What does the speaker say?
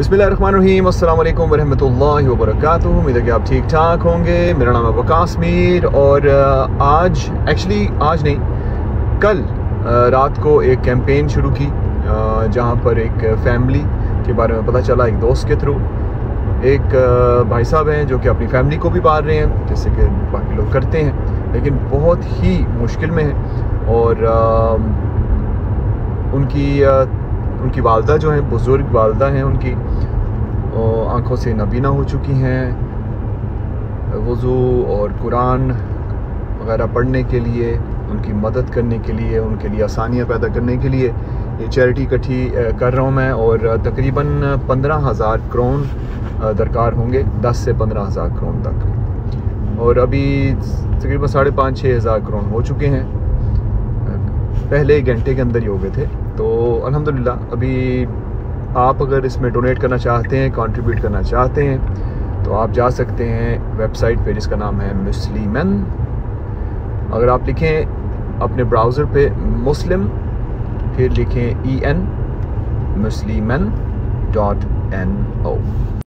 बिस्मिल्लाहिर्रहमानिर्रहीम, अस्सलाम वालेकुम वरहमतुल्लाहि वबरकातुहू। उम्मीद है कि आप ठीक ठाक होंगे। मेरा नाम है वकास मीर और आज नहीं, कल रात को एक कैंपेन शुरू की जहाँ पर एक फैमिली के बारे में पता चला, एक दोस्त के थ्रू। एक भाई साहब हैं जो कि अपनी फैमिली को भी पाल रहे हैं जैसे कि बाकी लोग करते हैं, लेकिन बहुत ही मुश्किल में है। और उनकी वालदा जो हैं, बुज़ुर्ग वालदा हैं, उनकी आँखों से नाबीना हो चुकी हैं। वज़ू और कुरान वगैरह पढ़ने के लिए, उनकी मदद करने के लिए, उनके लिए आसानियाँ पैदा करने के लिए ये चैरिटी इकट्ठी कर रहा हूँ मैं। और तकरीबन 15,000 क्रोन दरकार होंगे, 10 से 15,000 क्रोन तक। और अभी तकरीबन 5,500-6 हज़ार क्रोन हो चुके हैं, पहले 1 घंटे के अंदर ही हो गए थे। तो अल्हम्दुलिल्लाह अभी आप अगर इसमें डोनेट करना चाहते हैं, कंट्रीब्यूट करना चाहते हैं, तो आप जा सकते हैं वेबसाइट पे जिसका नाम है मुस्लिमन। अगर आप लिखें अपने ब्राउज़र पे मुस्लिम, फिर लिखें EN musliman.no।